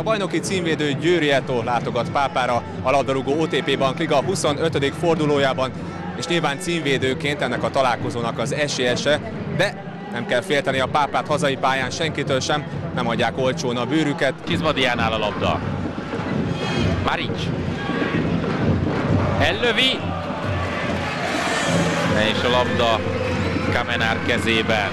bajnoki címvédő Győri Eto látogat Pápára a labdarúgó OTP Bank Liga 25. fordulójában, és nyilván címvédőként ennek a találkozónak az esélyese, de nem kell félteni a Pápát hazai pályán senkitől sem, nem adják olcsón a bőrüket. Csizmadiánál a labda. Maric. Ellövi. És a labda Kamenár kezében.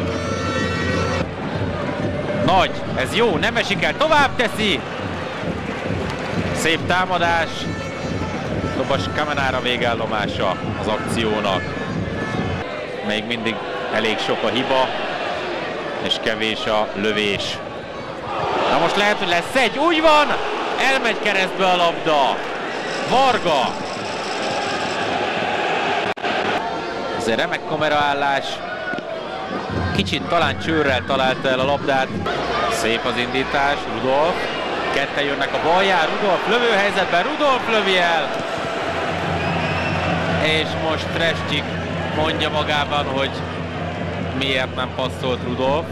Nagy, ez jó, nem esik el, tovább teszi. Szép támadás. Dobas Kamenár a végállomása az akciónak. Még mindig elég sok a hiba, és kevés a lövés. Na most lehet, hogy lesz egy, úgy van! Elmegy keresztbe a labda. Varga. Ez egy remek kameraállás. Kicsit talán csőrrel találta el a labdát. Szép az indítás, Rudolf. Ketten jönnek a balján, Rudolf lövőhelyzetben, Rudolf lövi el. És most Trescsik mondja magában, hogy miért nem passzolt Rudolf.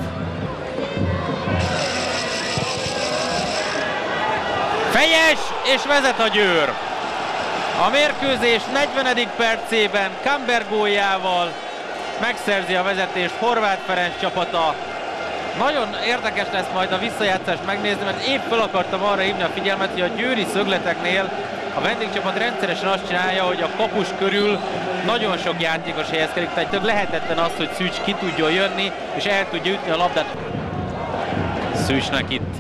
Fejes, és vezet a Győr. A mérkőzés 40. percében Kamber góljával megszerzi a vezetést Horváth Ferenc csapata. Nagyon érdekes lesz majd a visszajátszást megnézni, mert épp fel akartam arra hívni a figyelmet, hogy a győri szögleteknél a vendégcsapat rendszeresen azt csinálja, hogy a kapus körül nagyon sok játékos helyezkedik, tehát tök lehetetlen az, hogy Szűcs ki tudjon jönni, és el tudja ütni a labdát. Szűcsnek itt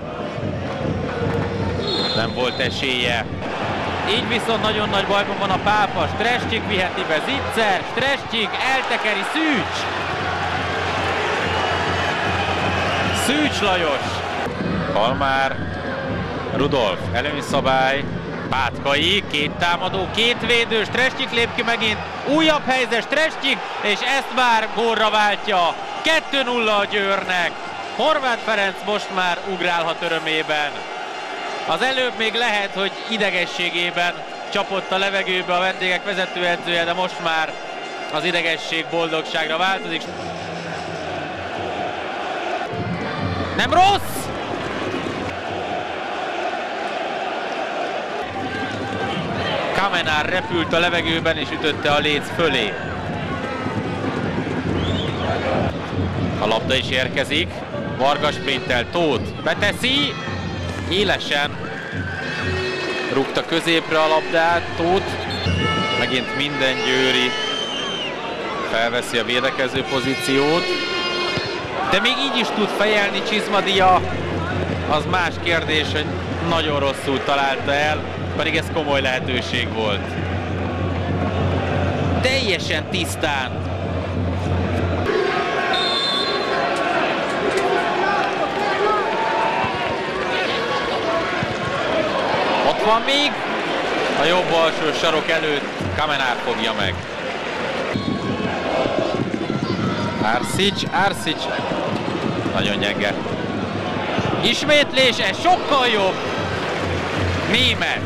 nem volt esélye. Így viszont nagyon nagy bajban van a Pápa. Trescsik viheti be, Zicser, Trescsik eltekeri, Szűcs! Szűcs Lajos. Kalmár, Rudolf, előnyszabály, Pátkai, két támadó, két védős, Trescsik lép ki megint, újabb helyzet, Trescsik, és ezt már gólra váltja. 2-0 a Győrnek. Horváth Ferenc most már ugrálhat örömében. Az előbb még lehet, hogy idegességében csapott a levegőbe a vendégek vezetőedzője, de most már az idegesség boldogságra változik. Nem rossz! Kamenár repült a levegőben és ütötte a léc fölé. A labda is érkezik. Varga sprintel, Tóth beteszi. Élesen rúgta középre a labdát, Tóth. Megint minden győri felveszi a védekező pozíciót. De még így is tud fejelni Csizmadia. Az más kérdés, hogy nagyon rosszul találta el, pedig ez komoly lehetőség volt. Teljesen tisztán. Ott van még. A jobb alsó sarok előtt Kamenár fogja meg. Arsic. Nagyon gyenge. Ismétlés, ez sokkal jobb. Német.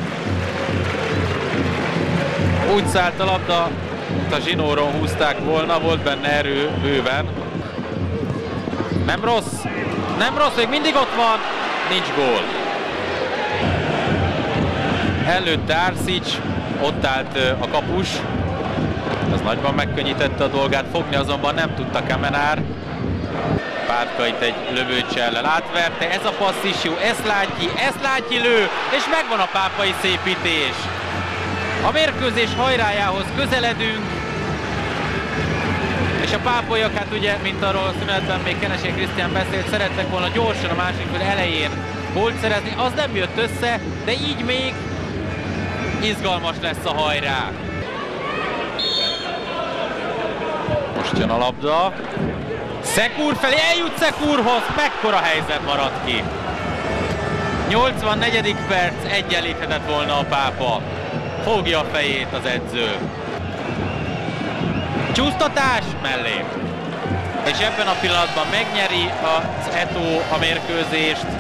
Úgy szállt a labda, mint a zsinóron húzták volna, volt benne erő bőven. Nem rossz, még mindig ott van, nincs gól. Előtte Arsic, ott állt a kapus. Ez nagyban megkönnyítette a dolgát, fogni azonban nem tudta Kamenár. Pátkait egy lövőcsellel átverte, ez a passz is jó, Eszlátyi lő, és megvan a pápai szépítés. A mérkőzés hajrájához közeledünk, és a pápaiak, hát ugye, mint arról a szünetben még Kenesé Krisztián beszélt, szerettek volna gyorsan a második fél elején gólt szerezni, az nem jött össze, de így még izgalmas lesz a hajrá. Most jön a labda. Szekúr felé, eljut Szekúrhoz, mekkora helyzet maradt ki. 84. perc, egyenlíthetett volna a Pápa. Fogja a fejét az edző. Csúsztatás mellé. És ebben a pillanatban megnyeri az Eto a mérkőzést.